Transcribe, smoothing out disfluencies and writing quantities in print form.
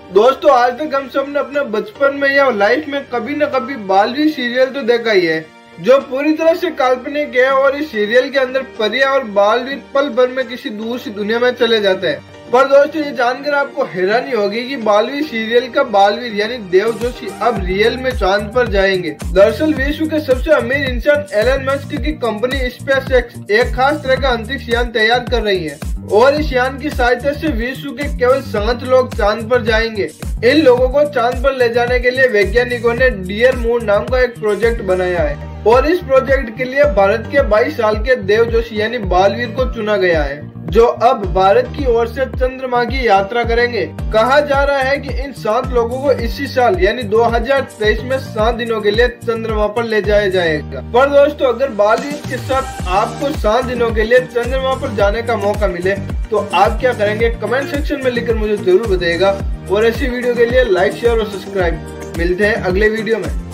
दोस्तों आज तक हम सब ने अपने बचपन में या लाइफ में कभी न कभी बालवीर सीरियल तो देखा ही है, जो पूरी तरह से काल्पनिक है। और इस सीरियल के अंदर परिया और बालवीर पल भर में किसी दूर सी दुनिया में चले जाते हैं। पर दोस्तों ये जानकर आपको हैरानी होगी कि बालवीर सीरियल का बालवीर यानी देव जोशी अब रियल में चांद पर जाएंगे। दरअसल विश्व के सबसे अमीर इंसान एलन मस्क की कंपनी स्पेसएक्स एक खास तरह का अंतरिक्ष यान तैयार कर रही है और इस यान की सहायता से विश्व के केवल 7 लोग चांद पर जाएंगे। इन लोगों को चांद पर ले जाने के लिए वैज्ञानिकों ने डियर मून नाम का एक प्रोजेक्ट बनाया है और इस प्रोजेक्ट के लिए भारत के 22 साल के देव जोशी यानी बालवीर को चुना गया है, जो अब भारत की ओर से चंद्रमा की यात्रा करेंगे। कहा जा रहा है कि इन 7 लोगों को इसी साल यानी 2023 में 7 दिनों के लिए चंद्रमा पर ले जाया जाएगा। पर दोस्तों अगर बालवीर के साथ आपको 7 दिनों के लिए चंद्रमा पर जाने का मौका मिले तो आप क्या करेंगे? कमेंट सेक्शन में लिखकर मुझे जरूर बताइएगा। और ऐसी वीडियो के लिए लाइक शेयर और सब्सक्राइब। मिलते हैं अगले वीडियो में।